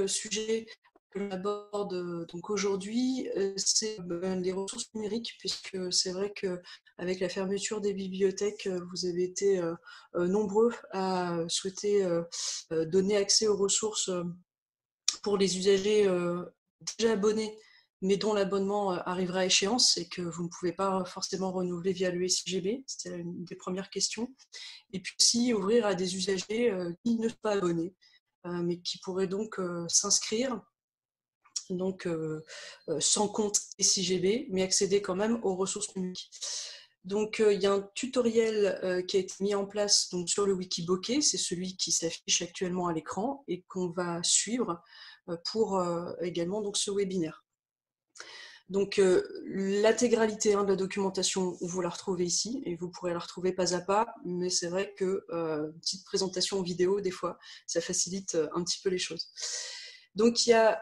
sujet que l'on aborde donc aujourd'hui, c'est les ressources numériques, puisque c'est vrai qu'avec la fermeture des bibliothèques, vous avez été nombreux à souhaiter donner accès aux ressources pour les usagers déjà abonnés, mais dont l'abonnement arrivera à échéance et que vous ne pouvez pas forcément renouveler via le SIGB. C'était une des premières questions. Et puis aussi ouvrir à des usagers qui ne sont pas abonnés, mais qui pourraient donc s'inscrire, donc sans compte SIGB, mais accéder quand même aux ressources numériques. Donc il y a un tutoriel qui a été mis en place donc, sur le Wikibokeh, c'est celui qui s'affiche actuellement à l'écran et qu'on va suivre pour également donc, ce webinaire. Donc l'intégralité de la documentation, vous la retrouvez ici et vous pourrez la retrouver pas à pas, mais c'est vrai que une petite présentation vidéo, des fois, ça facilite un petit peu les choses. Donc il y a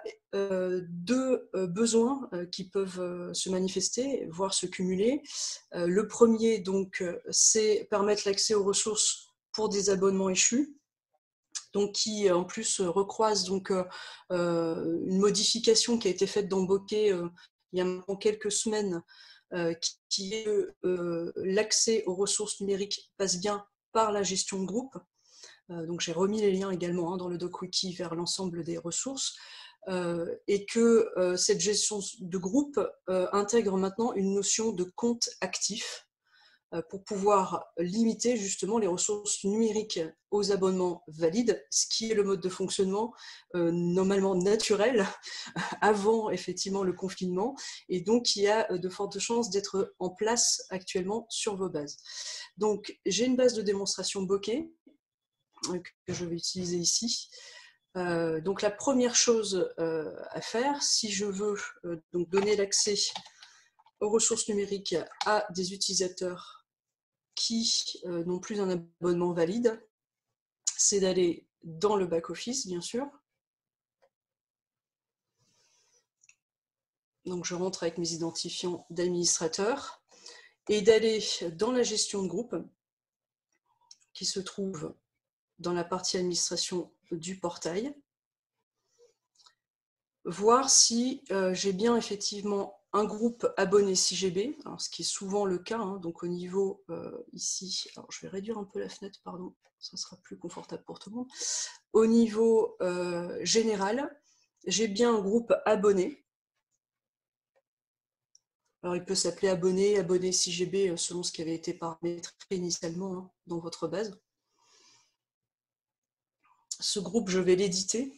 deux besoins qui peuvent se manifester, voire se cumuler. Le premier, donc, c'est permettre l'accès aux ressources pour des abonnements échus, donc qui en plus recroise donc, une modification qui a été faite dans Bokeh il y a maintenant quelques semaines, qui est que l'accès aux ressources numériques passe bien par la gestion de groupe. Donc j'ai remis les liens également dans le DocWiki vers l'ensemble des ressources, et que cette gestion de groupe intègre maintenant une notion de compte actif, pour pouvoir limiter justement les ressources numériques aux abonnements valides, ce qui est le mode de fonctionnement normalement naturel avant effectivement le confinement, et donc il y a de fortes chances d'être en place actuellement sur vos bases. Donc j'ai une base de démonstration Bokeh que je vais utiliser ici. Donc la première chose à faire, si je veux donc donner l'accès aux ressources numériques à des utilisateurs qui n'ont plus un abonnement valide, c'est d'aller dans le back-office, bien sûr. Donc je rentre avec mes identifiants d'administrateur et d'aller dans la gestion de groupe qui se trouve dans la partie administration du portail, voir si j'ai bien effectivement un groupe abonné SIGB, alors ce qui est souvent le cas, donc au niveau ici, alors je vais réduire un peu la fenêtre, pardon, ça sera plus confortable pour tout le monde. Au niveau général, j'ai bien un groupe abonné. Alors il peut s'appeler abonné, abonné SIGB selon ce qui avait été paramétré initialement dans votre base. Ce groupe, je vais l'éditer.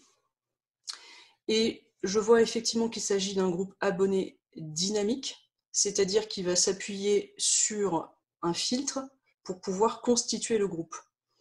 Et je vois effectivement qu'il s'agit d'un groupe abonné dynamique, c'est-à-dire qu'il va s'appuyer sur un filtre pour pouvoir constituer le groupe.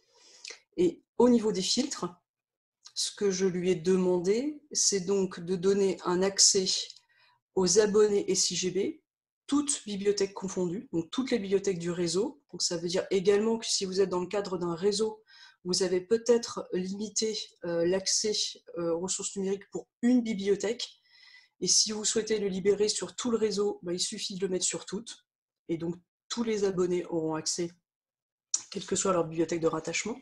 Et au niveau des filtres, ce que je lui ai demandé, c'est donc de donner un accès aux abonnés SIGB, toutes bibliothèques confondues, donc toutes les bibliothèques du réseau. Donc ça veut dire également que si vous êtes dans le cadre d'un réseau, vous avez peut-être limité l'accès aux ressources numériques pour une bibliothèque. Et si vous souhaitez le libérer sur tout le réseau, il suffit de le mettre sur toutes. Et donc tous les abonnés auront accès, quelle que soit leur bibliothèque de rattachement.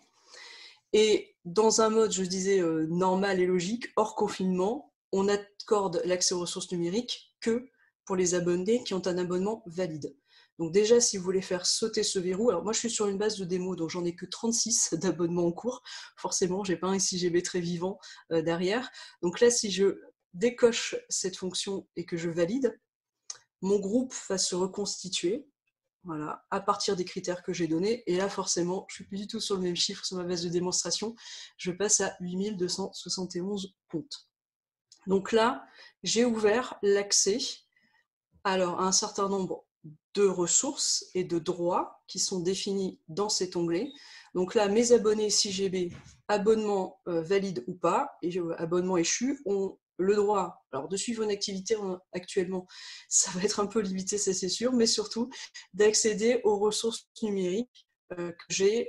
Et dans un mode, je disais, normal et logique, hors confinement, on accorde l'accès aux ressources numériques que pour les abonnés qui ont un abonnement valide. Donc déjà, si vous voulez faire sauter ce verrou, alors moi je suis sur une base de démo, donc j'en ai que 36 d'abonnements en cours, forcément, j'ai pas un SIGB très vivant derrière. Donc là, si je décoche cette fonction et que je valide, mon groupe va se reconstituer, voilà, à partir des critères que j'ai donnés. Et là, forcément, je ne suis plus du tout sur le même chiffre sur ma base de démonstration. Je passe à 8271 comptes. Donc là, j'ai ouvert l'accès à un certain nombre de ressources et de droits qui sont définis dans cet onglet. Donc là, mes abonnés SIGB, abonnement valide ou pas, et abonnement échu, ont le droit de suivre une activité actuellement. Ça va être un peu limité, ça c'est sûr, mais surtout d'accéder aux ressources numériques que j'ai.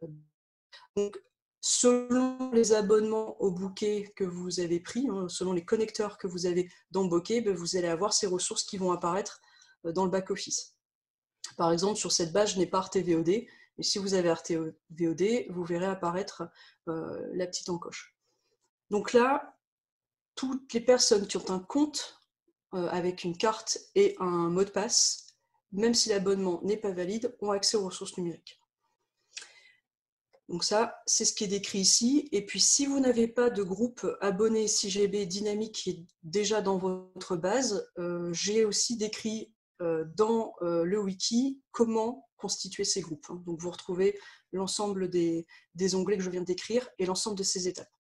Donc, selon les abonnements au Bokeh que vous avez pris, selon les connecteurs que vous avez dans Bokeh, vous allez avoir ces ressources qui vont apparaître dans le back-office. Par exemple, sur cette base, je n'ai pas RTVOD, mais si vous avez RTVOD, vous verrez apparaître la petite encoche. Donc là, toutes les personnes qui ont un compte avec une carte et un mot de passe, même si l'abonnement n'est pas valide, ont accès aux ressources numériques. Donc ça, c'est ce qui est décrit ici. Et puis, si vous n'avez pas de groupe abonné 6GB dynamique qui est déjà dans votre base, j'ai aussi décrit dans le wiki comment constituer ces groupes. Donc, vous retrouvez l'ensemble des onglets que je viens de décrire et l'ensemble de ces étapes.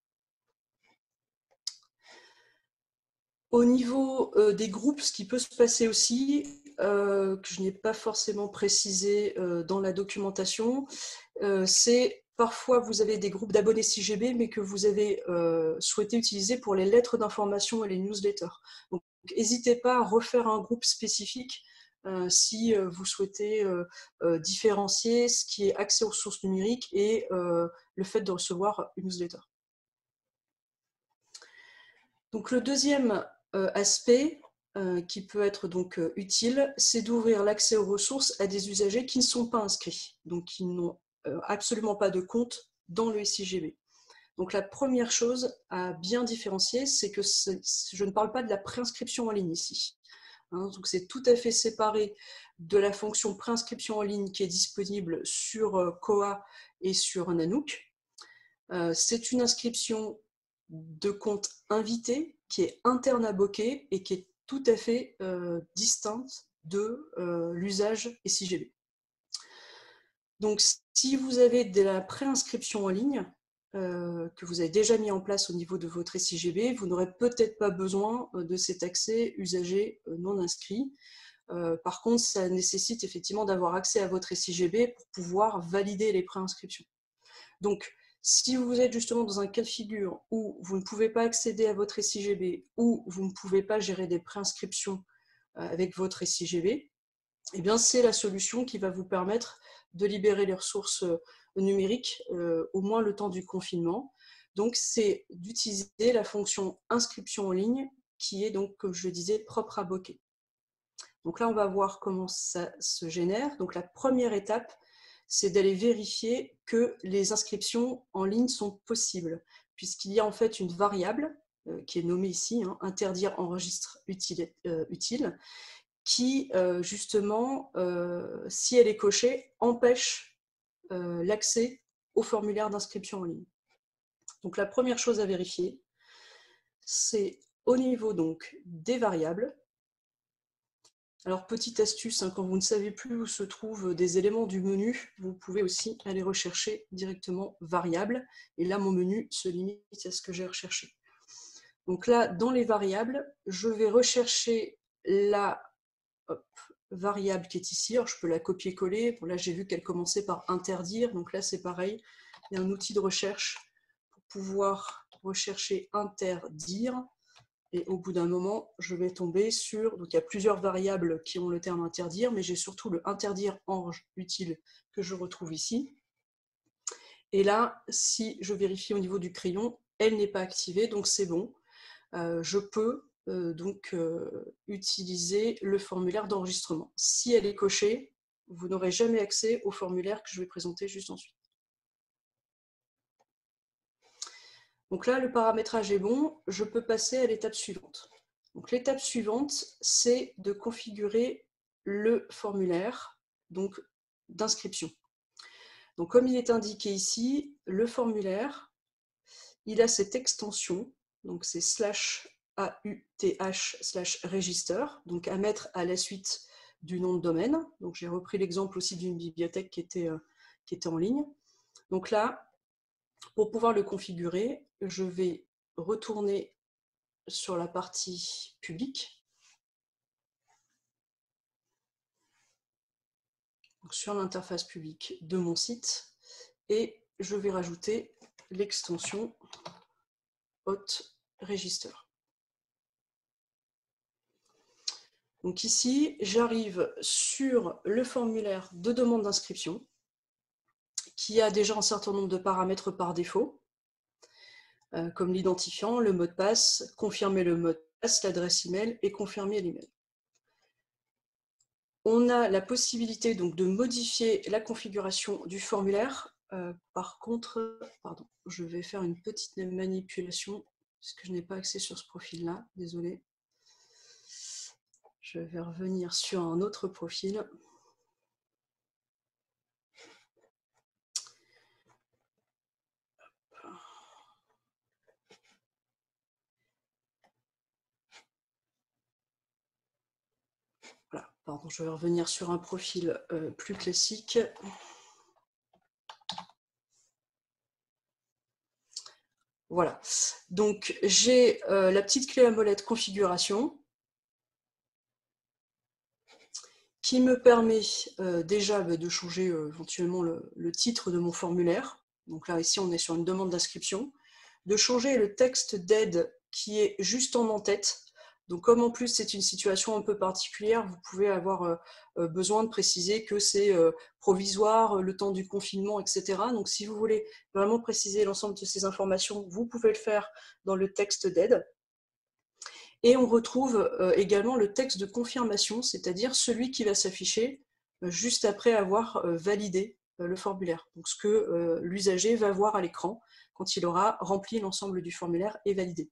Au niveau des groupes, ce qui peut se passer aussi, que je n'ai pas forcément précisé dans la documentation, c'est parfois vous avez des groupes d'abonnés 6GB, mais que vous avez souhaité utiliser pour les lettres d'information et les newsletters. Donc, n'hésitez pas à refaire un groupe spécifique si vous souhaitez différencier ce qui est accès aux ressources numériques et le fait de recevoir une newsletter. Donc, le deuxième aspect qui peut être donc utile, c'est d'ouvrir l'accès aux ressources à des usagers qui ne sont pas inscrits, donc qui n'ont absolument pas de compte dans le SIGB. Donc la première chose à bien différencier, c'est que je ne parle pas de la préinscription en ligne ici. Donc c'est tout à fait séparé de la fonction préinscription en ligne qui est disponible sur Koha et sur Nanook. C'est une inscription de compte invité qui est interne à Bokeh et qui est tout à fait distincte de l'usage SIGB. Donc, si vous avez de la préinscription en ligne que vous avez déjà mis en place au niveau de votre SIGB, vous n'aurez peut-être pas besoin de cet accès usager non inscrit. Par contre, ça nécessite effectivement d'avoir accès à votre SIGB pour pouvoir valider les préinscriptions. Donc, si vous êtes justement dans un cas de figure où vous ne pouvez pas accéder à votre SIGB ou vous ne pouvez pas gérer des préinscriptions avec votre SIGB, eh bien c'est la solution qui va vous permettre de libérer les ressources numériques au moins le temps du confinement. Donc c'est d'utiliser la fonction inscription en ligne qui est donc, comme je le disais, propre à Bokeh. Donc là, on va voir comment ça se génère. Donc la première étape, c'est d'aller vérifier que les inscriptions en ligne sont possibles, puisqu'il y a en fait une variable qui est nommée ici, interdire enregistre utile, qui justement, si elle est cochée, empêche l'accès au formulaire d'inscription en ligne. Donc la première chose à vérifier, c'est au niveau donc des variables. Alors, petite astuce, quand vous ne savez plus où se trouvent des éléments du menu, vous pouvez aussi aller rechercher directement variables. Et là, mon menu se limite à ce que j'ai recherché. Donc là, dans les variables, je vais rechercher la variable qui est ici. Alors, je peux la copier-coller. Bon, là, j'ai vu qu'elle commençait par interdire. Donc là, c'est pareil. Il y a un outil de recherche pour pouvoir rechercher interdire. Et au bout d'un moment, je vais tomber sur... Donc, il y a plusieurs variables qui ont le terme interdire, mais j'ai surtout le interdire enj utile que je retrouve ici. Et là, si je vérifie au niveau du crayon, elle n'est pas activée, donc c'est bon. Je peux donc utiliser le formulaire d'enregistrement. Si elle est cochée, vous n'aurez jamais accès au formulaire que je vais présenter juste ensuite. Donc là, le paramétrage est bon, je peux passer à l'étape suivante. Donc l'étape suivante, c'est de configurer le formulaire d'inscription. Donc comme il est indiqué ici, le formulaire, il a cette extension, donc c'est /AUTH/register, donc à mettre à la suite du nom de domaine. Donc j'ai repris l'exemple aussi d'une bibliothèque qui était en ligne. Donc là, pour pouvoir le configurer, je vais retourner sur la partie publique, donc sur l'interface publique de mon site, et je vais rajouter l'extension Hot Register. Donc ici, j'arrive sur le formulaire de demande d'inscription, qui a déjà un certain nombre de paramètres par défaut, comme l'identifiant, le mot de passe, confirmer le mot de passe, l'adresse email et confirmer l'email. On a la possibilité donc de modifier la configuration du formulaire. Par contre, pardon, je vais faire une petite manipulation puisque je n'ai pas accès sur ce profil-là, désolé. Je vais revenir sur un autre profil. Voilà, pardon, je vais revenir sur un profil plus classique. Voilà, donc j'ai la petite clé à molette configuration qui me permet déjà de changer éventuellement le titre de mon formulaire. Donc là, ici, on est sur une demande d'inscription. De changer le texte d'aide qui est juste en en-tête. Donc comme en plus c'est une situation un peu particulière, vous pouvez avoir besoin de préciser que c'est provisoire, le temps du confinement, etc. Donc si vous voulez vraiment préciser l'ensemble de ces informations, vous pouvez le faire dans le texte d'aide. Et on retrouve également le texte de confirmation, c'est-à-dire celui qui va s'afficher juste après avoir validé le formulaire. Donc ce que l'usager va voir à l'écran quand il aura rempli l'ensemble du formulaire et validé.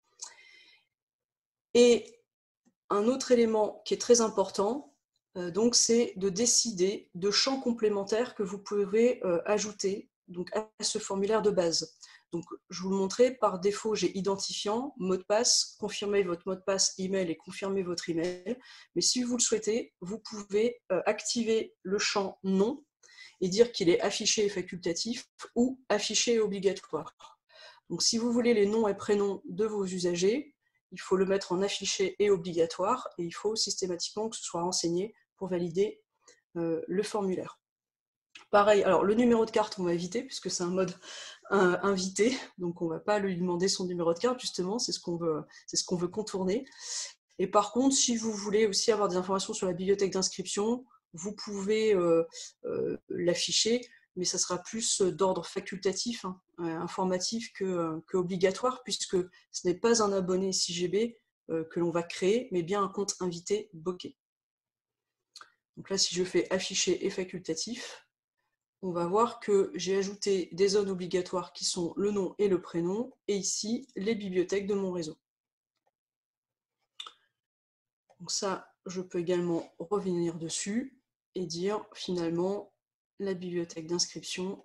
Et un autre élément qui est très important, donc, c'est de décider de champs complémentaires que vous pouvez ajouter donc, à ce formulaire de base. Donc, je vous le montrais, par défaut, j'ai identifiant, mot de passe, confirmez votre mot de passe email et confirmez votre email. Mais si vous le souhaitez, vous pouvez activer le champ non et dire qu'il est affiché et facultatif ou affiché et obligatoire. Donc, si vous voulez les noms et prénoms de vos usagers, il faut le mettre en affiché et obligatoire et il faut systématiquement que ce soit renseigné pour valider le formulaire. Pareil, alors le numéro de carte, on va éviter puisque c'est un mode invité, donc on ne va pas lui demander son numéro de carte, justement, c'est ce qu'on veut contourner. Et par contre, si vous voulez aussi avoir des informations sur la bibliothèque d'inscription, vous pouvez l'afficher, mais ça sera plus d'ordre facultatif, informatif que obligatoire, puisque ce n'est pas un abonné 6GB que l'on va créer, mais bien un compte invité bokeh. Donc là, si je fais afficher et facultatif, on va voir que j'ai ajouté des zones obligatoires qui sont le nom et le prénom, et ici, les bibliothèques de mon réseau. Donc ça, je peux également revenir dessus et dire finalement la bibliothèque d'inscription,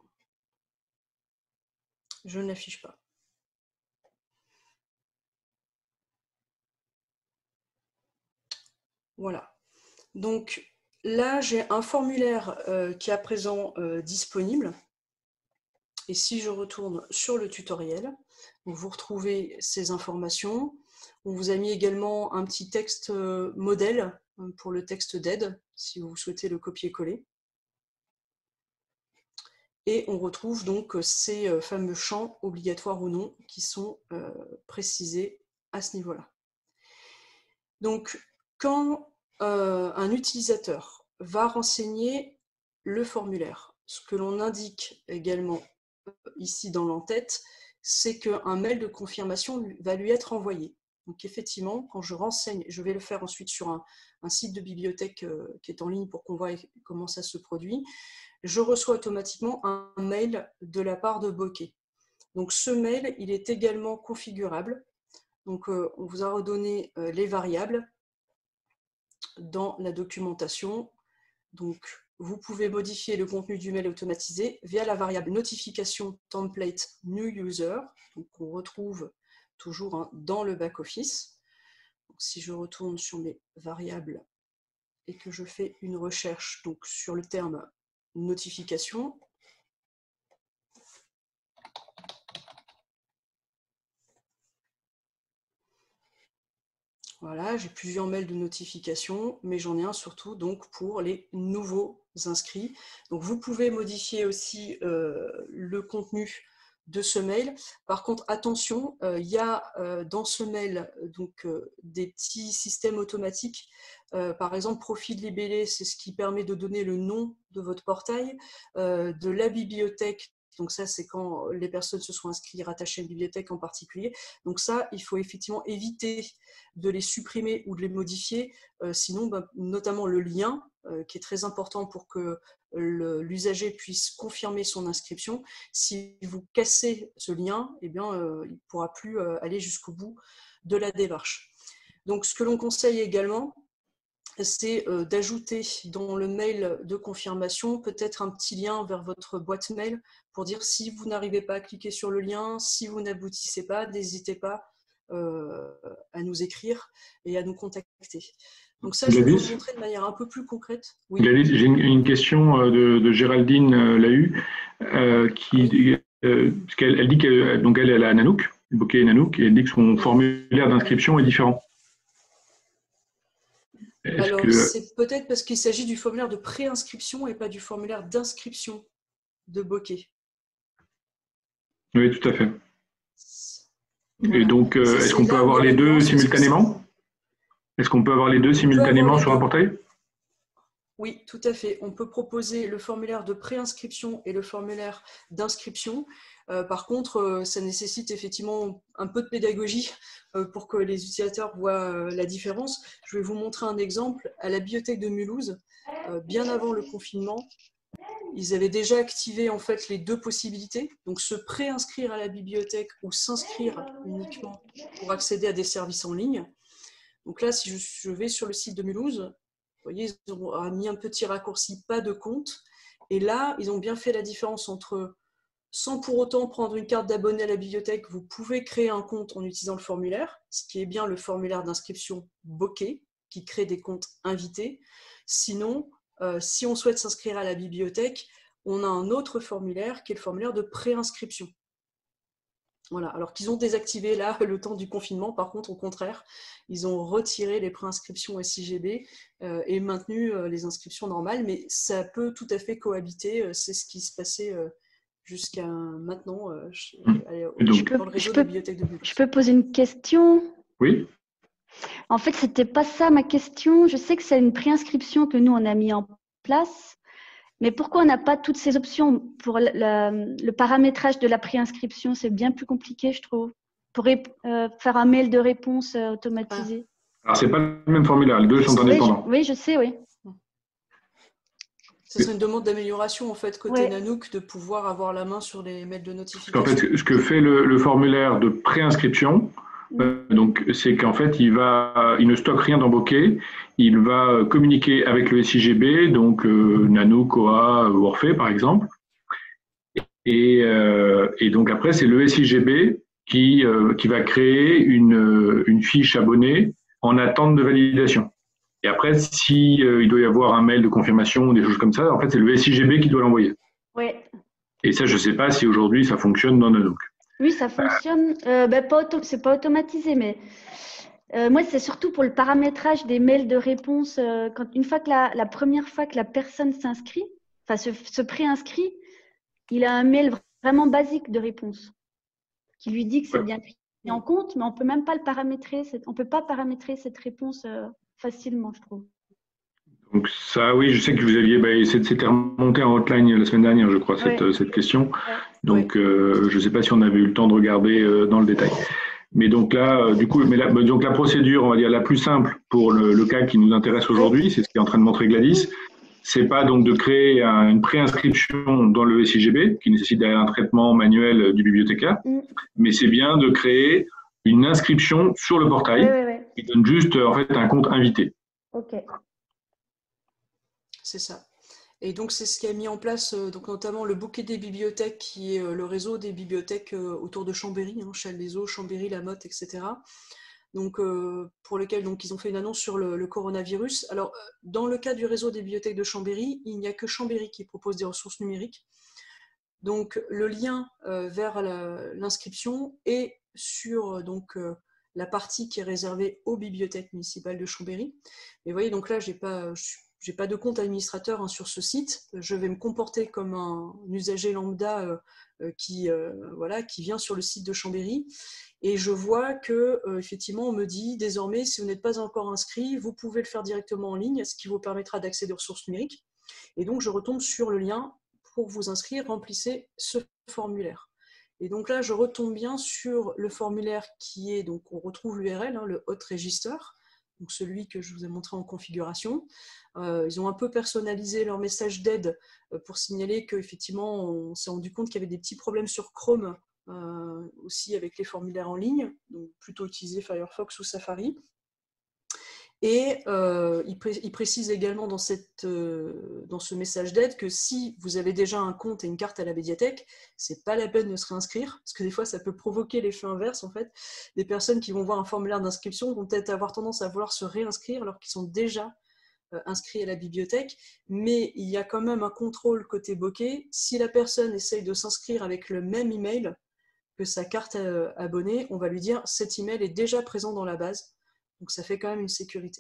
je ne l'affiche pas. Voilà. Donc là, j'ai un formulaire qui est à présent disponible. Et si je retourne sur le tutoriel, vous retrouvez ces informations. On vous a mis également un petit texte modèle pour le texte d'aide, si vous souhaitez le copier-coller. Et on retrouve donc ces fameux champs, obligatoires ou non, qui sont précisés à ce niveau-là. Donc, quand un utilisateur va renseigner le formulaire, ce que l'on indique également ici dans l'entête, c'est qu'un mail de confirmation va lui être envoyé. Donc effectivement, quand je renseigne, je vais le faire ensuite sur un site de bibliothèque qui est en ligne pour qu'on voit comment ça se produit, je reçois automatiquement un mail de la part de Bokeh. Donc ce mail, il est également configurable. Donc on vous a redonné les variables dans la documentation. Donc vous pouvez modifier le contenu du mail automatisé via la variable notification template new user, qu'on retrouve toujours dans le back-office. Si je retourne sur mes variables et que je fais une recherche donc, sur le terme notification, voilà, j'ai plusieurs mails de notification, mais j'en ai un surtout donc pour les nouveaux inscrits. Donc vous pouvez modifier aussi le contenu de ce mail. Par contre, attention, il y a dans ce mail donc, des petits systèmes automatiques. Par exemple, profil libellé, c'est ce qui permet de donner le nom de votre portail, de la bibliothèque. Donc ça, c'est quand les personnes se sont inscrites rattachées à une bibliothèque en particulier. Donc ça, il faut effectivement éviter de les supprimer ou de les modifier. Sinon, notamment le lien, qui est très important pour que l'usager puisse confirmer son inscription. Si vous cassez ce lien, eh bien, il ne pourra plus aller jusqu'au bout de la démarche. Donc, ce que l'on conseille également, c'est d'ajouter dans le mail de confirmation peut-être un petit lien vers votre boîte mail pour dire si vous n'arrivez pas à cliquer sur le lien, si vous n'aboutissez pas, n'hésitez pas à nous écrire et à nous contacter. Donc ça, je vais vous le montrer de manière un peu plus concrète. Oui. J'ai une question de Géraldine Lahue qui parce qu'elle dit qu'elle a Nanook, le bokeh Nanook, et elle dit que son formulaire d'inscription est différent. Alors, c'est peut-être parce qu'il s'agit du formulaire de préinscription et pas du formulaire d'inscription de bokeh. Oui, tout à fait. Voilà. Et donc, est-ce qu'on peut avoir les deux simultanément? Est-ce qu'on peut avoir les deux simultanément sur un portail? Oui, tout à fait. On peut proposer le formulaire de préinscription et le formulaire d'inscription. Par contre, ça nécessite effectivement un peu de pédagogie pour que les utilisateurs voient la différence. Je vais vous montrer un exemple. À la bibliothèque de Mulhouse, bien avant le confinement, ils avaient déjà activé en fait les deux possibilités. Donc, se préinscrire à la bibliothèque ou s'inscrire uniquement pour accéder à des services en ligne. Donc là, si je vais sur le site de Mulhouse, vous voyez, ils ont mis un petit raccourci pas de compte. Et là, ils ont bien fait la différence entre, sans pour autant prendre une carte d'abonné à la bibliothèque, vous pouvez créer un compte en utilisant le formulaire, ce qui est bien le formulaire d'inscription bokeh, qui crée des comptes invités. Sinon, si on souhaite s'inscrire à la bibliothèque, on a un autre formulaire qui est le formulaire de préinscription. Voilà, alors qu'ils ont désactivé là le temps du confinement, par contre, au contraire, ils ont retiré les préinscriptions SIGB et maintenu les inscriptions normales, mais ça peut tout à fait cohabiter, c'est ce qui se passait jusqu'à maintenant dans le réseau des bibliothèques de Mulhouse. Je peux poser une question? Oui. En fait, c'était pas ça ma question. Je sais que c'est une préinscription que nous, on a mis en place. Mais pourquoi on n'a pas toutes ces options pour le paramétrage de la préinscription? C'est bien plus compliqué, je trouve. Pour faire un mail de réponse automatisé. Alors, ce n'est pas le même formulaire, les deux sont indépendants. Oui, je sais, oui. Ce serait une demande d'amélioration, en fait, côté Nanook, de pouvoir avoir la main sur les mails de notification. En fait, ce que fait le formulaire de préinscription, donc, c'est qu'en fait, il ne stocke rien dans Bokeh, il va communiquer avec le SIGB, donc Nanook, Koha, Orphée, par exemple. Et donc après, c'est le SIGB qui va créer une fiche abonnée en attente de validation. Et après, si il doit y avoir un mail de confirmation ou des choses comme ça, en fait, c'est le SIGB qui doit l'envoyer. Oui. Et ça, je ne sais pas si aujourd'hui, ça fonctionne dans Nanook. Oui, ça fonctionne. C'est pas automatisé, mais moi, c'est surtout pour le paramétrage des mails de réponse. Une fois que la première fois que la personne s'inscrit, enfin se préinscrit, il a un mail vraiment basique de réponse qui lui dit que c'est bien pris en compte, mais on peut même pas le paramétrer. On peut pas paramétrer cette réponse facilement, je trouve. Donc ça, oui, je sais que vous aviez, c'était remonté en hotline la semaine dernière, je crois, cette question. Donc, je ne sais pas si on avait eu le temps de regarder dans le détail. Mais donc là, du coup, donc la procédure, on va dire la plus simple pour le cas qui nous intéresse aujourd'hui, c'est ce qu'est en train de montrer Gladys. C'est pas donc de créer une préinscription dans le SIGB qui nécessite derrière un traitement manuel du bibliothécaire, mais c'est bien de créer une inscription sur le portail qui donne juste en fait un compte invité. Ok. C'est ça. Et donc, c'est ce qui a mis en place donc notamment le bokeh des bibliothèques, qui est le réseau des bibliothèques autour de Chambéry, Challes-les-Eaux, Chambéry, La Motte, etc. Donc, pour lesquels donc, ils ont fait une annonce sur le coronavirus. Alors, dans le cas du réseau des bibliothèques de Chambéry, il n'y a que Chambéry qui propose des ressources numériques. Donc, le lien vers l'inscription est sur la partie qui est réservée aux bibliothèques municipales de Chambéry. Et vous voyez, donc là, je n'ai pas de compte administrateur sur ce site. Je vais me comporter comme un usager lambda qui vient sur le site de Chambéry. Et je vois que effectivement, on me dit désormais, si vous n'êtes pas encore inscrit, vous pouvez le faire directement en ligne, ce qui vous permettra d'accéder aux ressources numériques. Et donc, je retombe sur le lien pour vous inscrire, remplissez ce formulaire. Et donc là, je retombe bien sur le formulaire qui est, donc on retrouve l'URL, le hot register, donc celui que je vous ai montré en configuration. Ils ont un peu personnalisé leur message d'aide pour signaler qu'effectivement, on s'est rendu compte qu'il y avait des petits problèmes sur Chrome aussi avec les formulaires en ligne, donc plutôt utiliser Firefox ou Safari. Et il précise également dans ce message d'aide que si vous avez déjà un compte et une carte à la médiathèque, c'est pas la peine de se réinscrire, parce que des fois ça peut provoquer l'effet inverse en fait. Des personnes qui vont voir un formulaire d'inscription vont peut-être avoir tendance à vouloir se réinscrire alors qu'ils sont déjà inscrits à la bibliothèque, mais il y a quand même un contrôle côté bokeh. Si la personne essaye de s'inscrire avec le même email que sa carte abonnée, on va lui dire cet email est déjà présent dans la base. Donc ça fait quand même une sécurité.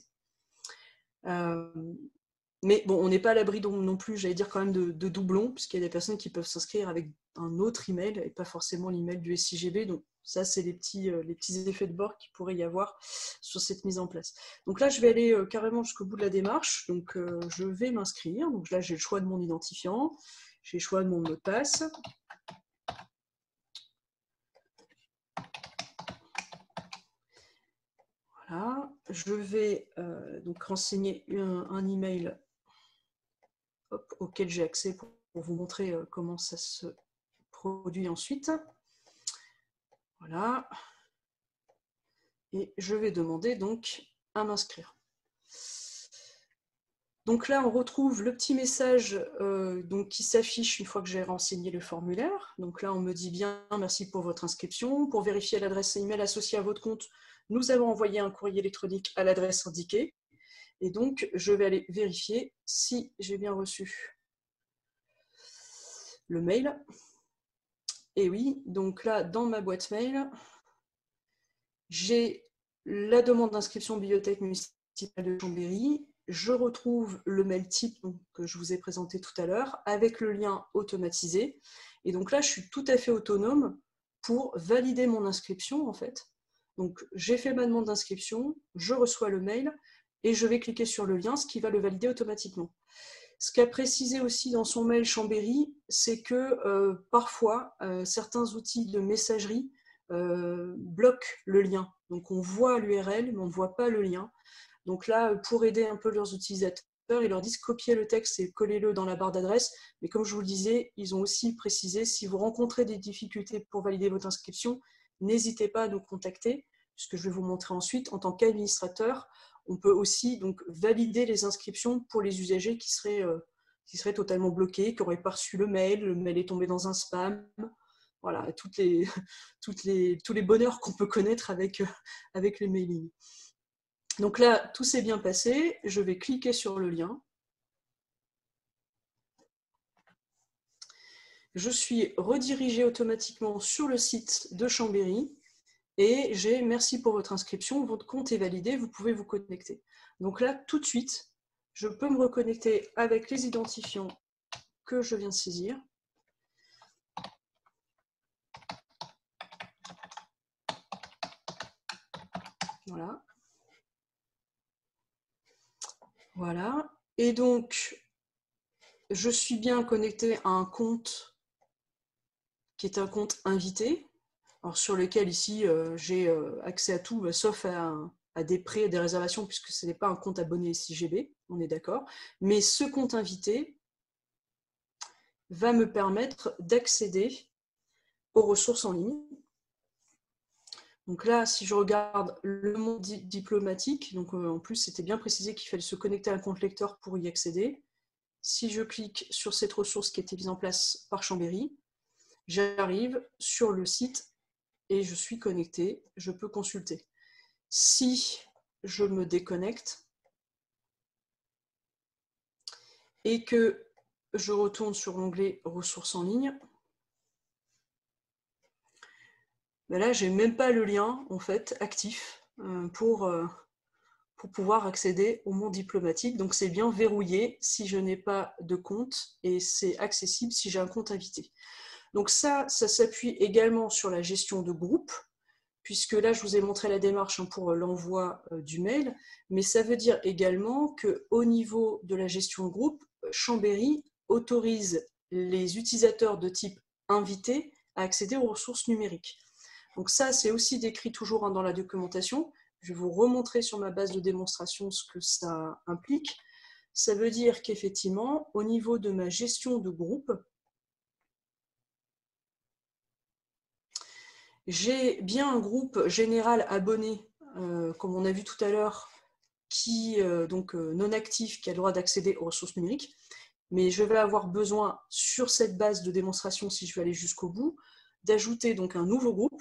Mais bon, on n'est pas à l'abri non plus, j'allais dire quand même de doublons, puisqu'il y a des personnes qui peuvent s'inscrire avec un autre email et pas forcément l'email du SIGB. Donc ça, c'est les petits effets de bord qu'il pourrait y avoir sur cette mise en place. Donc là, je vais aller carrément jusqu'au bout de la démarche. Donc je vais m'inscrire. Donc là, j'ai le choix de mon identifiant, j'ai le choix de mon mot de passe. Voilà, je vais donc renseigner un email auquel j'ai accès pour vous montrer comment ça se produit ensuite. Voilà. Et je vais demander donc à m'inscrire. Donc là, on retrouve le petit message donc, qui s'affiche une fois que j'ai renseigné le formulaire. Donc là, on me dit bien « Merci pour votre inscription. Pour vérifier l'adresse email associée à votre compte, nous avons envoyé un courrier électronique à l'adresse indiquée. » Et donc, je vais aller vérifier si j'ai bien reçu le mail. Et oui, donc là, dans ma boîte mail, j'ai la demande d'inscription bibliothèque municipale de Chambéry. Je retrouve le mail type que je vous ai présenté tout à l'heure avec le lien automatisé. Et donc là, je suis tout à fait autonome pour valider mon inscription en fait. Donc j'ai fait ma demande d'inscription, je reçois le mail et je vais cliquer sur le lien, ce qui va le valider automatiquement. Ce qu'a précisé aussi dans son mail Chambéry, c'est que parfois, certains outils de messagerie bloquent le lien. Donc on voit l'URL, mais on ne voit pas le lien. Donc là, pour aider un peu leurs utilisateurs, ils leur disent copiez le texte et collez-le dans la barre d'adresse. Mais comme je vous le disais, ils ont aussi précisé, si vous rencontrez des difficultés pour valider votre inscription, n'hésitez pas à nous contacter, puisque je vais vous montrer ensuite, en tant qu'administrateur, on peut aussi donc valider les inscriptions pour les usagers qui seraient totalement bloqués, qui n'auraient pas reçu le mail est tombé dans un spam. Voilà, tous les bonheurs qu'on peut connaître avec les mailings. Donc là, tout s'est bien passé. Je vais cliquer sur le lien. Je suis redirigée automatiquement sur le site de Chambéry et j'ai « Merci pour votre inscription, votre compte est validé, vous pouvez vous connecter ». Donc là, tout de suite, je peux me reconnecter avec les identifiants que je viens de saisir. Voilà. Voilà. Et donc, je suis bien connectée à un compte qui est un compte invité, alors sur lequel ici j'ai accès à tout, sauf à des prêts et des réservations, puisque ce n'est pas un compte abonné SIGB, on est d'accord. Mais ce compte invité va me permettre d'accéder aux ressources en ligne. Donc là, si je regarde le monde diplomatique, donc en plus c'était bien précisé qu'il fallait se connecter à un compte lecteur pour y accéder. Si je clique sur cette ressource qui a été mise en place par Chambéry, j'arrive sur le site et je suis connecté, je peux consulter. Si je me déconnecte et que je retourne sur l'onglet ressources en ligne, ben là, je n'ai même pas le lien en fait actif pour pouvoir accéder au monde diplomatique. Donc c'est bien verrouillé si je n'ai pas de compte et c'est accessible si j'ai un compte invité. Donc ça s'appuie également sur la gestion de groupe, puisque là, je vous ai montré la démarche pour l'envoi du mail, mais ça veut dire également qu'au niveau de la gestion de groupe, Chambéry autorise les utilisateurs de type invité à accéder aux ressources numériques. Donc ça, c'est aussi décrit toujours dans la documentation, Je vais vous remontrer sur ma base de démonstration ce que ça implique. Ça veut dire qu'effectivement, au niveau de ma gestion de groupe, j'ai bien un groupe général abonné, comme on a vu tout à l'heure, qui donc non actif, qui a le droit d'accéder aux ressources numériques. Mais je vais avoir besoin, sur cette base de démonstration, si je veux aller jusqu'au bout, d'ajouter donc un nouveau groupe.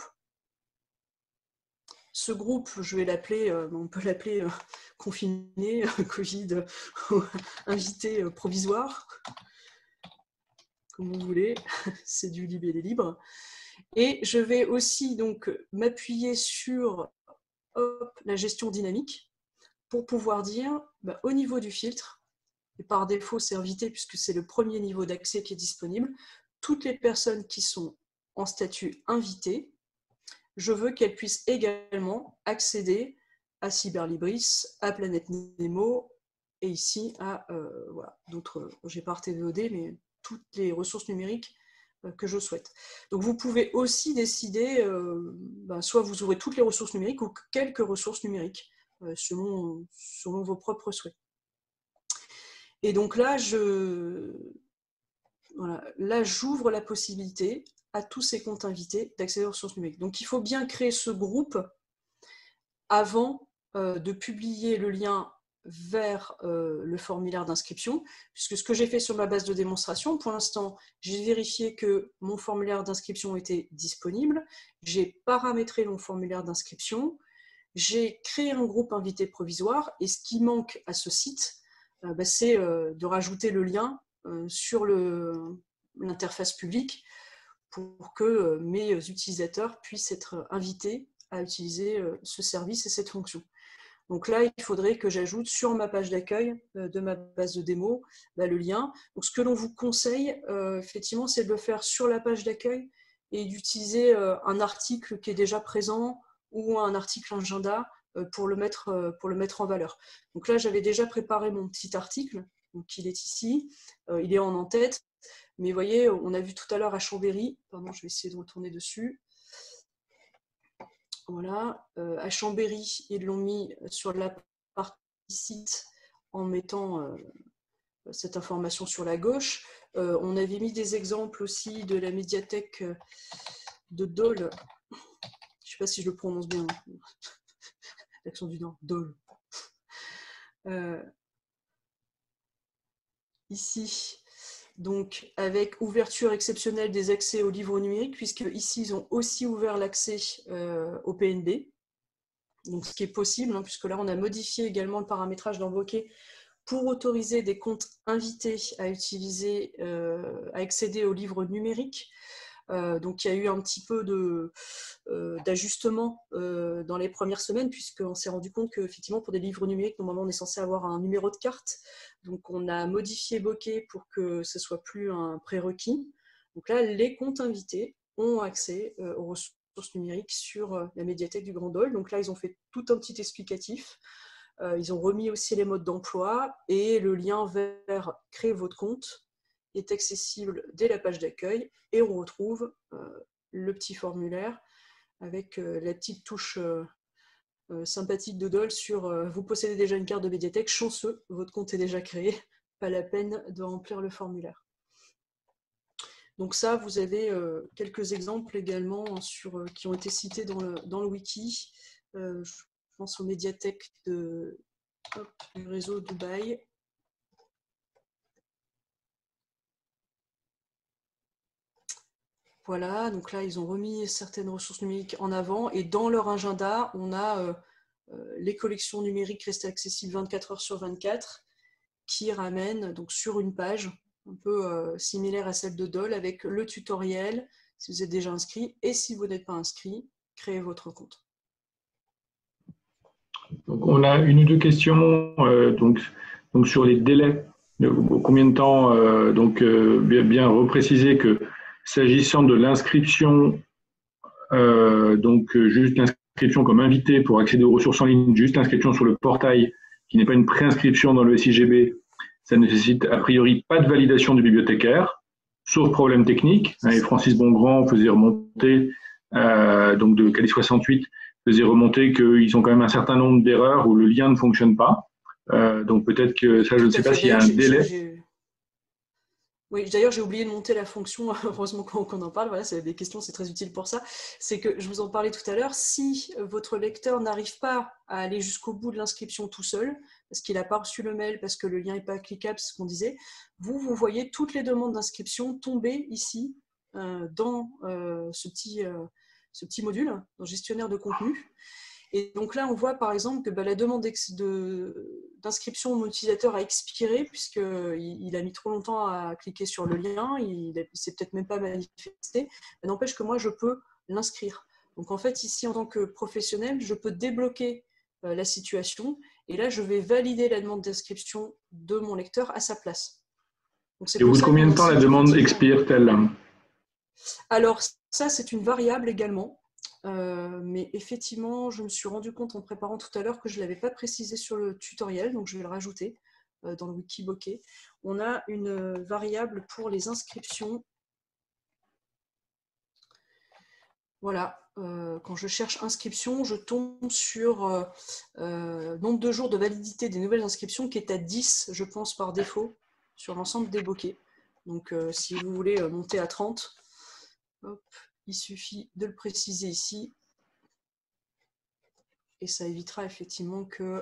Ce groupe, je vais l'appeler, on peut l'appeler confiné, Covid, invité provisoire, comme vous voulez, c'est du libellé libre. Et je vais aussi donc m'appuyer sur la gestion dynamique pour pouvoir dire, au niveau du filtre, et par défaut c'est invité puisque c'est le premier niveau d'accès qui est disponible, toutes les personnes qui sont en statut invité, je veux qu'elles puissent également accéder à Cyberlibris, à Planète Nemo, et ici à voilà, d'autres, j'ai pas RTVOD, mais toutes les ressources numériques que je souhaite. Donc vous pouvez aussi décider, soit vous ouvrez toutes les ressources numériques ou quelques ressources numériques, selon vos propres souhaits. Et donc là, j'ouvre la possibilité à tous ces comptes invités d'accéder aux ressources numériques. Donc il faut bien créer ce groupe avant de publier le lien vers le formulaire d'inscription, puisque ce que j'ai fait sur ma base de démonstration, pour l'instant, j'ai vérifié que mon formulaire d'inscription était disponible, j'ai paramétré mon formulaire d'inscription, j'ai créé un groupe invité provisoire, et ce qui manque à ce site, c'est de rajouter le lien sur l'interface publique pour que mes utilisateurs puissent être invités à utiliser ce service et cette fonction. Donc là, il faudrait que j'ajoute sur ma page d'accueil de ma base de démo le lien. Donc ce que l'on vous conseille, effectivement, c'est de le faire sur la page d'accueil et d'utiliser un article qui est déjà présent ou un article agenda pour le mettre en valeur. Donc là, j'avais déjà préparé mon petit article, donc il est ici, il est en en-tête, mais vous voyez, on a vu tout à l'heure à Chambéry, pardon, je vais essayer de retourner dessus. Voilà, à Chambéry, ils l'ont mis sur la partie site en mettant cette information sur la gauche. On avait mis des exemples aussi de la médiathèque de Dole. Je ne sais pas si je le prononce bien. L'accent du Nord, Dole. Ici, donc avec ouverture exceptionnelle des accès aux livres numériques, puisque ici ils ont aussi ouvert l'accès au PNB, donc ce qui est possible, puisque là on a modifié également le paramétrage d'Invoquer pour autoriser des comptes invités à utiliser, à accéder aux livres numériques. Donc il y a eu un petit peu d'ajustement dans les premières semaines, puisqu'on s'est rendu compte qu'effectivement pour des livres numériques, normalement on est censé avoir un numéro de carte. Donc on a modifié Bokeh pour que ce ne soit plus un prérequis. Donc là, les comptes invités ont accès aux ressources numériques sur la médiathèque du Grand Dole. Donc là, ils ont fait tout un petit explicatif. Ils ont remis aussi les modes d'emploi et le lien vers créer votre compte est accessible dès la page d'accueil et on retrouve le petit formulaire avec la petite touche sympathique de Dole sur vous possédez déjà une carte de médiathèque, chanceux, votre compte est déjà créé, pas la peine de remplir le formulaire. Donc ça, vous avez quelques exemples également qui ont été cités dans le wiki. Je pense aux médiathèques du réseau Dubaï. Voilà, donc là, ils ont remis certaines ressources numériques en avant et dans leur agenda, on a les collections numériques restées accessibles 24 heures sur 24 qui ramènent donc sur une page un peu similaire à celle de Dole avec le tutoriel si vous êtes déjà inscrit et si vous n'êtes pas inscrit, créez votre compte. Donc, on a une ou deux questions donc sur les délais. Combien de temps bien repréciser que s'agissant de l'inscription, juste l'inscription comme invité pour accéder aux ressources en ligne, juste l'inscription sur le portail, qui n'est pas une préinscription dans le SIGB, ça nécessite a priori pas de validation du bibliothécaire, sauf problème technique. Et Francis Bongrand faisait remonter, donc de Cali 68, faisait remonter qu'ils ont quand même un certain nombre d'erreurs où le lien ne fonctionne pas. Donc peut-être que ça, je ne sais pas s'il y a un délai. Oui, d'ailleurs, j'ai oublié de monter la fonction, heureusement qu'on en parle, voilà, c'est des questions, c'est très utile pour ça. C'est que, je vous en parlais tout à l'heure, si votre lecteur n'arrive pas à aller jusqu'au bout de l'inscription tout seul, parce qu'il n'a pas reçu le mail, parce que le lien n'est pas cliquable, c'est ce qu'on disait, vous voyez toutes les demandes d'inscription tomber ici, dans ce petit module, dans le gestionnaire de contenu. Et donc là, on voit par exemple que la demande d'inscription de mon utilisateur a expiré puisqu'il a mis trop longtemps à cliquer sur le lien, il ne s'est peut-être même pas manifesté, mais n'empêche que moi, je peux l'inscrire. Donc en fait, ici, en tant que professionnel, je peux débloquer la situation et là, je vais valider la demande d'inscription de mon lecteur à sa place. Et au bout de combien de temps la demande expire-t-elle? Alors ça, c'est une variable également. Mais effectivement, je me suis rendu compte en préparant tout à l'heure que je ne l'avais pas précisé sur le tutoriel, donc je vais le rajouter dans le wiki Bokeh. On a une variable pour les inscriptions. Voilà, quand je cherche inscription, je tombe sur nombre de jours de validité des nouvelles inscriptions qui est à 10, je pense, par défaut, sur l'ensemble des Bokeh. Donc si vous voulez monter à 30, hop, il suffit de le préciser ici et ça évitera effectivement que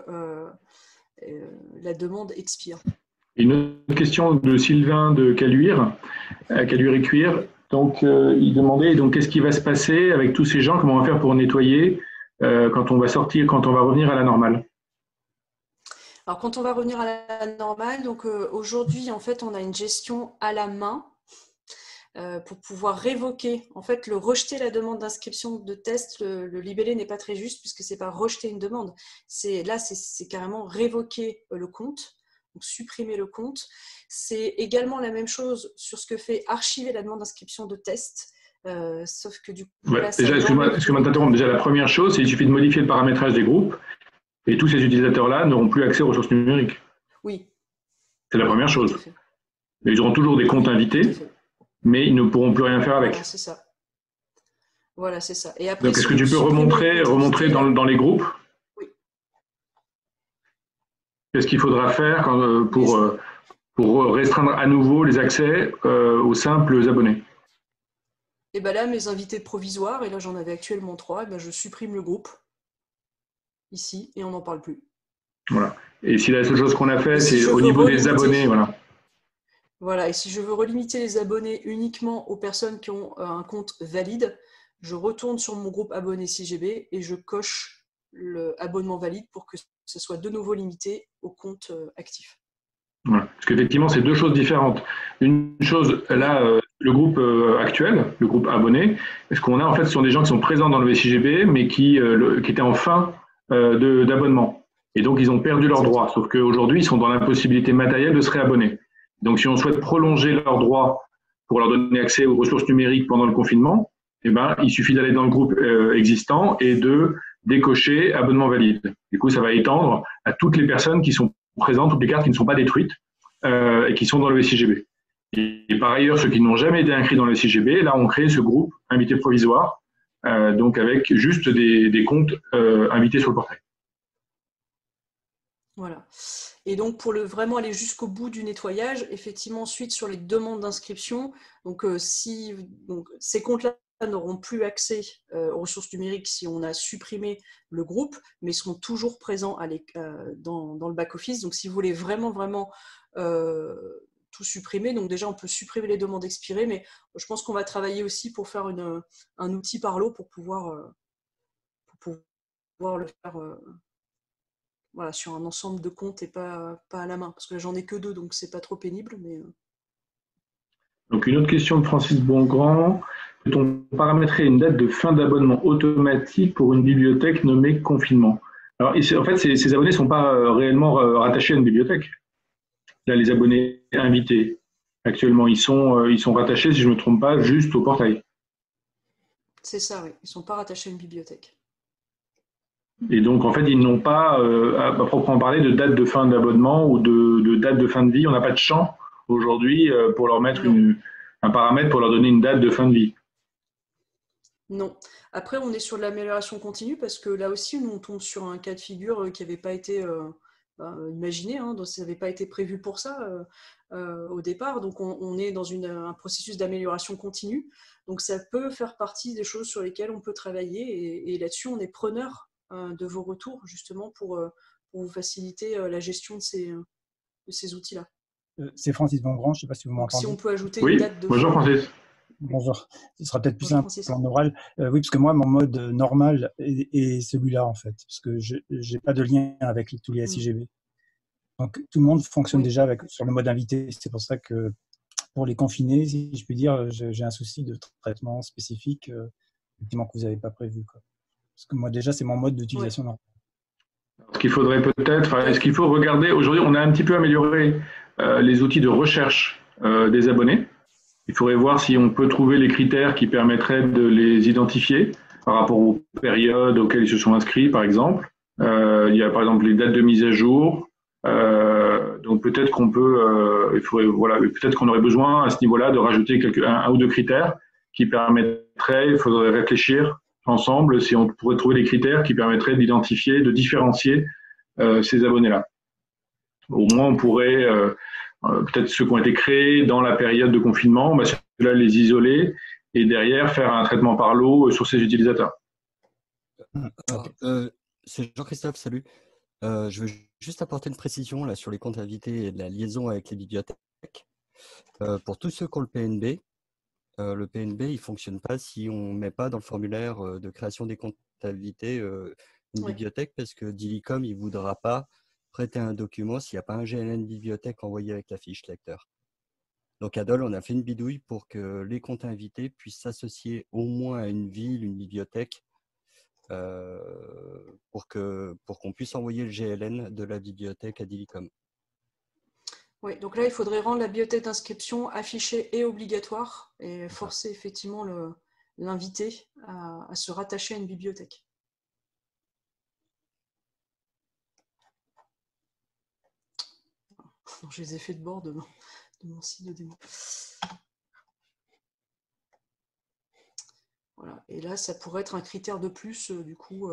la demande expire. Une autre question de Sylvain de Caluire et Cuire. Donc, il demandait qu'est-ce qui va se passer avec tous ces gens, comment on va faire pour nettoyer quand on va sortir, quand on va revenir à la normale? Alors, quand on va revenir à la normale, donc aujourd'hui, en fait, on a une gestion à la main. Pour pouvoir révoquer, en fait, rejeter la demande d'inscription de test, le libellé n'est pas très juste puisque c'est pas rejeter une demande. Là, c'est carrément révoquer le compte, donc supprimer le compte. C'est également la même chose sur ce que fait archiver la demande d'inscription de test, sauf que du coup… Ouais, déjà, excuse-moi de t'interrompre. Déjà, la première chose, c'est qu'il suffit de modifier le paramétrage des groupes et tous ces utilisateurs-là n'auront plus accès aux ressources numériques. Oui. C'est la première chose. Mais ils auront toujours des comptes invités, mais ils ne pourront plus rien faire avec. Voilà, c'est ça. Voilà, c'est ça. Et après, donc, est-ce que tu peux remontrer dans les groupes? Oui. Qu'est-ce qu'il faudra faire pour restreindre à nouveau les accès aux simples abonnés? Et bien là, mes invités provisoires, et là j'en avais actuellement 3, je supprime le groupe, ici, et on n'en parle plus. Voilà. Et si la seule chose qu'on a fait, c'est au niveau des abonnés, voilà. Voilà, et si je veux relimiter les abonnés uniquement aux personnes qui ont un compte valide, je retourne sur mon groupe abonné CGB et je coche le abonnement valide pour que ce soit de nouveau limité au compte actif. Voilà. Parce qu'effectivement, c'est deux choses différentes. Une chose, là, le groupe actuel, le groupe abonné, ce qu'on a, en fait, ce sont des gens qui sont présents dans le VCGB, mais qui étaient en fin d'abonnement. Et donc, ils ont perdu leurs droits. Sauf qu'aujourd'hui, ils sont dans l'impossibilité matérielle de se réabonner. Donc, si on souhaite prolonger leurs droits pour leur donner accès aux ressources numériques pendant le confinement, eh ben, il suffit d'aller dans le groupe existant et de décocher abonnement valide. Du coup, ça va étendre à toutes les personnes qui sont présentes, toutes les cartes qui ne sont pas détruites et qui sont dans le VCGB. Et par ailleurs, ceux qui n'ont jamais été inscrits dans le VCGB, là, on crée ce groupe invité provisoire, donc avec juste des comptes invités sur le portail. Voilà. Et donc, pour vraiment aller jusqu'au bout du nettoyage, effectivement, ensuite, sur les demandes d'inscription, donc, ces comptes-là n'auront plus accès aux ressources numériques si on a supprimé le groupe, mais seront toujours présents dans le back-office. Donc, si vous voulez vraiment tout supprimer, donc déjà, on peut supprimer les demandes expirées, mais je pense qu'on va travailler aussi pour faire un outil Parlo pour pouvoir le faire… Voilà, sur un ensemble de comptes et pas à la main. Parce que j'en ai que 2, donc c'est pas trop pénible. Mais… Donc une autre question de Francis Bongrand. Peut-on paramétrer une date de fin d'abonnement automatique pour une bibliothèque nommée confinement? Alors en fait, ces abonnés ne sont pas réellement rattachés à une bibliothèque. Là, les abonnés invités, actuellement, ils sont rattachés, si je ne me trompe pas, juste au portail. C'est ça, oui. Ils ne sont pas rattachés à une bibliothèque. Et donc, en fait, ils n'ont pas, à proprement parler, de date de fin d'abonnement ou de date de fin de vie. On n'a pas de champ aujourd'hui pour leur mettre un paramètre pour leur donner une date de fin de vie. Non. Après, on est sur de l'amélioration continue parce que là aussi, nous, on tombe sur un cas de figure qui n'avait pas été imaginé, hein, donc ça n'avait pas été prévu pour ça au départ. Donc, on est dans un processus d'amélioration continue. Donc, ça peut faire partie des choses sur lesquelles on peut travailler. Et là-dessus, on est preneur de vos retours, justement, pour vous faciliter la gestion de ces outils-là. C'est Francis Bongrand, je ne sais pas si vous m'entendez. Si on peut ajouter une date de bonjour fin. Francis. Bonjour, ce sera peut-être plus simple en oral. Oui, parce que moi, mon mode normal est celui-là, en fait, parce que je n'ai pas de lien avec tous les SIGB. Donc, tout le monde fonctionne déjà sur le mode invité. C'est pour ça que, pour les confinés, si je puis dire, j'ai un souci de traitement spécifique effectivement, que vous n'avez pas prévu, quoi. Parce que moi, déjà, c'est mon mode d'utilisation normal. Ce qu'il faudrait peut-être, est-ce qu'il faut regarder, aujourd'hui, on a un petit peu amélioré les outils de recherche des abonnés. Il faudrait voir si on peut trouver les critères qui permettraient de les identifier par rapport aux périodes auxquelles ils se sont inscrits, par exemple. Il y a par exemple les dates de mise à jour. Donc peut-être qu'on peut, peut-être qu'on aurait besoin à ce niveau-là de rajouter un ou deux critères qui permettraient, il faudrait réfléchir ensemble si on pourrait trouver des critères qui permettraient d'identifier, de différencier ces abonnés-là. Au moins, on pourrait peut-être ceux qui ont été créés dans la période de confinement, ceux-là les isoler et derrière faire un traitement par lot sur ces utilisateurs. C'est Jean-Christophe, salut. Je veux juste apporter une précision là, sur les comptes invités et la liaison avec les bibliothèques. Pour tous ceux qui ont le PNB il ne fonctionne pas si on ne met pas dans le formulaire de création des comptes invités une bibliothèque parce que Dilicom ne voudra pas prêter un document s'il n'y a pas un GLN bibliothèque envoyé avec la fiche lecteur. Donc à Dole, on a fait une bidouille pour que les comptes invités puissent s'associer au moins à une ville, une bibliothèque, pour qu'on puisse envoyer le GLN de la bibliothèque à Dilicom. Oui, donc là, il faudrait rendre la bibliothèque d'inscription affichée et obligatoire et forcer effectivement l'invité à se rattacher à une bibliothèque. J'ai les effets de bord de mon site de démo. Voilà. Et là, ça pourrait être un critère de plus, du coup,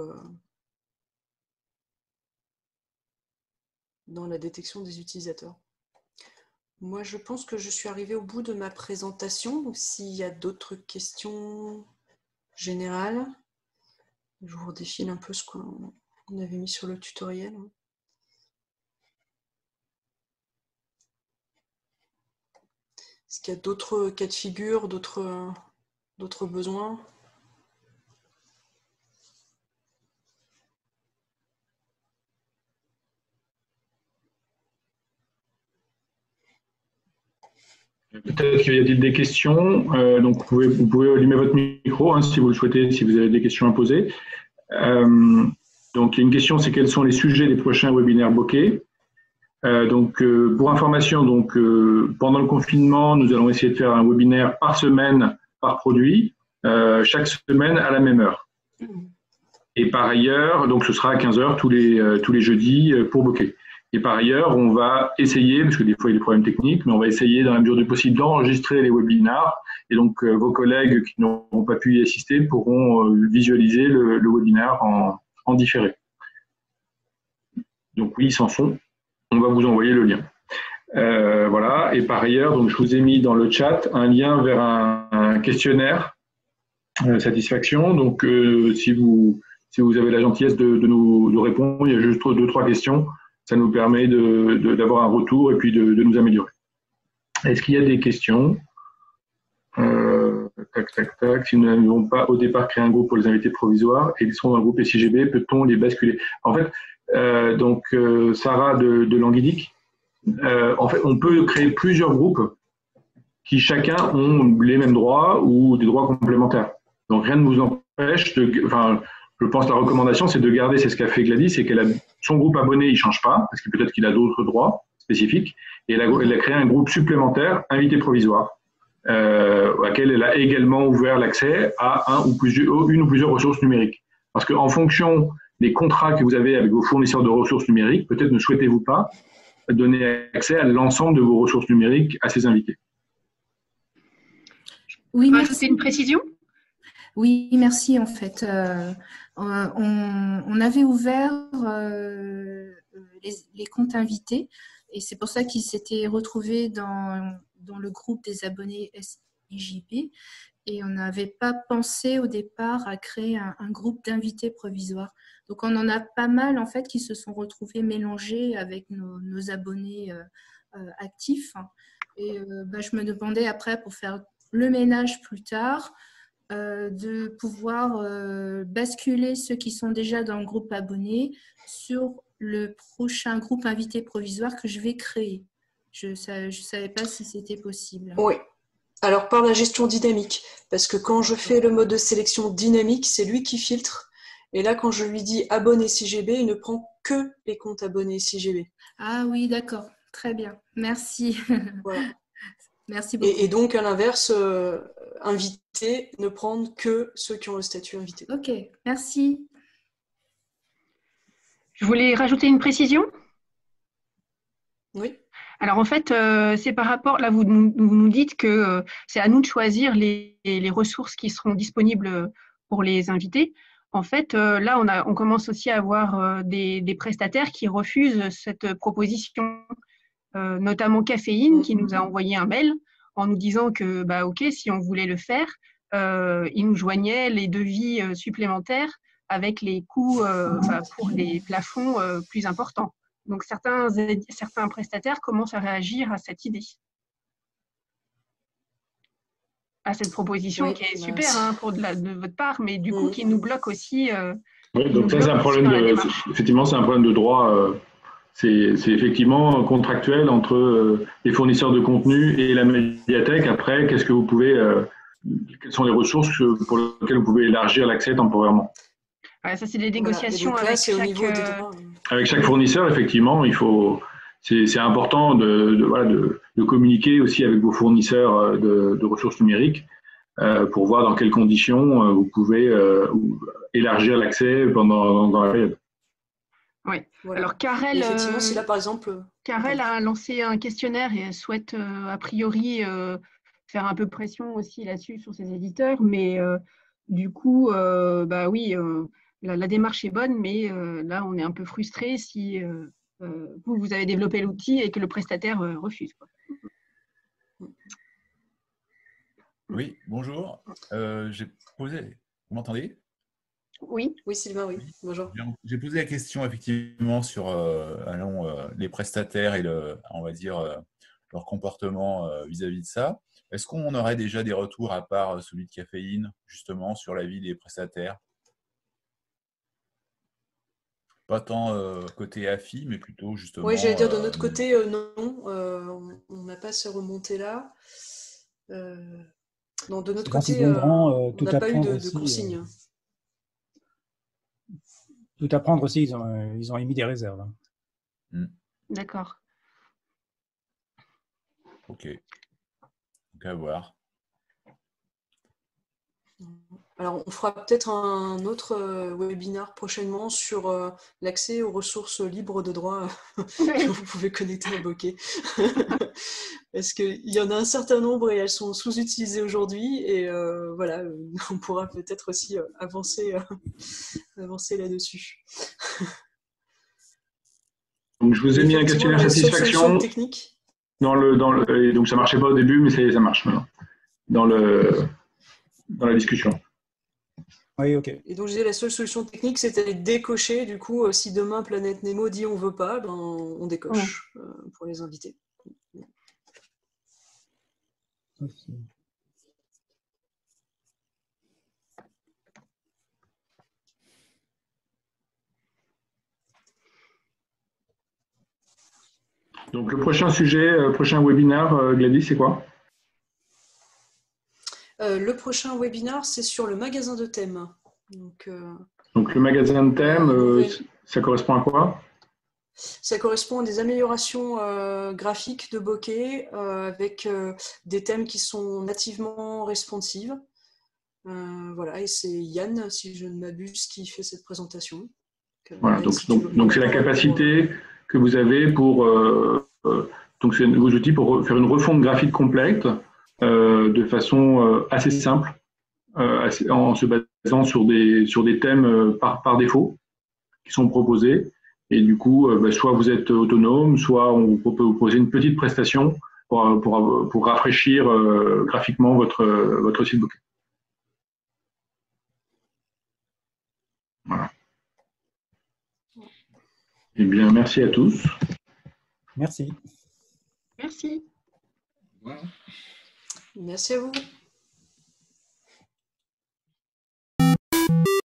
dans la détection des utilisateurs. Moi, je pense que je suis arrivée au bout de ma présentation. Donc, s'il y a d'autres questions générales, je vous redéfile un peu ce qu'on avait mis sur le tutoriel. Est-ce qu'il y a d'autres cas de figure, d'autres besoins ? Peut-être qu'il y a des questions, donc vous pouvez allumer votre micro si vous le souhaitez, si vous avez des questions à poser. Donc il y a une question, c'est quels sont les sujets des prochains webinaires bokeh. Pour information, pendant le confinement, nous allons essayer de faire un webinaire par semaine, par produit, chaque semaine à la même heure. Et par ailleurs, donc ce sera à 15h tous les jeudis pour bokeh. Et par ailleurs, on va essayer, parce que des fois il y a des problèmes techniques, mais on va essayer dans la mesure du possible d'enregistrer les webinars. Et donc vos collègues qui n'auront pas pu y assister pourront visualiser le webinaire en différé. Donc oui, ils s'en font. On va vous envoyer le lien. Voilà. Et par ailleurs, donc je vous ai mis dans le chat un lien vers un questionnaire satisfaction. Donc si vous avez la gentillesse de nous répondre, il y a juste 2-3 questions. Ça nous permet d'avoir un retour et puis de nous améliorer. Est-ce qu'il y a des questions ? Tac. Si nous n'avons pas au départ créé un groupe pour les invités provisoires et ils sont dans le groupe SIGB, peut-on les basculer ? En fait, Sarah de Languidic, en fait, on peut créer plusieurs groupes qui chacun ont les mêmes droits ou des droits complémentaires. Donc rien ne vous empêche je pense que la recommandation, c'est de garder, c'est ce qu'a fait Gladys, c'est qu'elle a son groupe abonné, il ne change pas, parce que peut-être qu'il a d'autres droits spécifiques, et elle a créé un groupe supplémentaire, invité provisoire, auquel elle a également ouvert l'accès à une ou plusieurs ressources numériques. Parce qu'en fonction des contrats que vous avez avec vos fournisseurs de ressources numériques, peut-être ne souhaitez-vous pas donner accès à l'ensemble de vos ressources numériques à ces invités. Oui, merci. C'est une précision ? Oui, merci. En fait, on avait ouvert les comptes invités et c'est pour ça qu'ils s'étaient retrouvés dans le groupe des abonnés SIJB et on n'avait pas pensé au départ à créer un groupe d'invités provisoires. Donc, on en a pas mal en fait qui se sont retrouvés mélangés avec nos abonnés actifs. Et je me demandais après, pour faire le ménage plus tard, de pouvoir basculer ceux qui sont déjà dans le groupe abonné sur le prochain groupe invité provisoire que je vais créer. Je ne savais pas si c'était possible. Oui. Alors, par la gestion dynamique, parce que quand je fais le mode de sélection dynamique, c'est lui qui filtre. Et là, quand je lui dis abonné SIJB, il ne prend que les comptes abonnés SIJB. Ah oui, d'accord. Très bien. Merci. Voilà. Merci beaucoup. Et donc, à l'inverse, invité, ne prendre que ceux qui ont le statut invité. Ok, merci. Je voulais rajouter une précision. Oui. Alors en fait, c'est par rapport, là vous nous dites que c'est à nous de choisir les ressources qui seront disponibles pour les invités. En fait, là on commence aussi à avoir des prestataires qui refusent cette proposition, notamment Caféine qui nous a envoyé un mail en nous disant que ok, si on voulait le faire, ils nous joignaient les devis supplémentaires avec les coûts pour les plafonds plus importants. Donc, certains prestataires commencent à réagir à cette idée, à cette proposition qui est super de votre part, mais du coup, qui nous bloque aussi. Oui, donc ça, c'est un problème effectivement, c'est un problème de droit. C'est effectivement contractuel entre les fournisseurs de contenu et la médiathèque. Après, qu'est-ce que vous pouvez, quelles sont les ressources pour lesquelles vous pouvez élargir l'accès temporairement? Ouais, ça, c'est des négociations là, avec chaque fournisseur, effectivement. C'est important de communiquer aussi avec vos fournisseurs de ressources numériques pour voir dans quelles conditions vous pouvez élargir l'accès dans la période. Oui. Voilà. Alors, Karel, effectivement, si là, par exemple, Karel a lancé un questionnaire et elle souhaite a priori faire un peu pression aussi là-dessus sur ses éditeurs, mais du coup, oui. La démarche est bonne, mais là, on est un peu frustré si vous avez développé l'outil et que le prestataire refuse. Oui, bonjour. J'ai posé. Vous m'entendez? Oui. Oui, Sylvain, oui. Bonjour. J'ai posé la question effectivement sur les prestataires et on va dire leur comportement vis-à-vis de ça. Est-ce qu'on aurait déjà des retours à part celui de Caféine, justement, sur l'avis des prestataires? Pas tant côté AFI, mais plutôt justement… Oui, j'allais dire de notre côté, non, on n'a pas ces remontées-là. Non, de notre côté, on n'a pas eu de consignes. Tout à prendre aussi, ils ont émis des réserves. D'accord. Ok. Donc à voir. Alors, on fera peut-être un autre webinaire prochainement sur l'accès aux ressources libres de droit que vous pouvez connecter à Bokeh. Parce qu'il y en a un certain nombre et elles sont sous-utilisées aujourd'hui. Et voilà, on pourra peut-être aussi avancer là-dessus. Donc, je vous ai mis un questionnaire satisfaction. Technique. Donc, ça ne marchait pas au début, mais ça marche maintenant. Dans la discussion. Oui, ok. Et donc, je disais, la seule solution technique, c'était de décocher. Du coup, si demain Planète Nemo dit on veut pas, on décoche pour les invités. Donc, le prochain sujet, prochain webinaire, Gladys, c'est quoi? Le prochain webinaire, c'est sur le magasin de thèmes. Donc le magasin de thèmes, ça correspond à quoi? Ça correspond à des améliorations graphiques de Bokeh avec des thèmes qui sont nativement responsives. Voilà, et c'est Yann, si je ne m'abuse, qui fait cette présentation. Voilà, donc c'est la capacité que vous avez pour donc c'est vos outils pour faire une refonte graphique complète de façon assez simple en se basant sur des thèmes par défaut qui sont proposés. Et du coup, soit vous êtes autonome, soit on peut vous proposer une petite prestation pour rafraîchir graphiquement votre site Booking. Voilà. Eh bien, merci à tous. Merci. Merci. Merci à vous.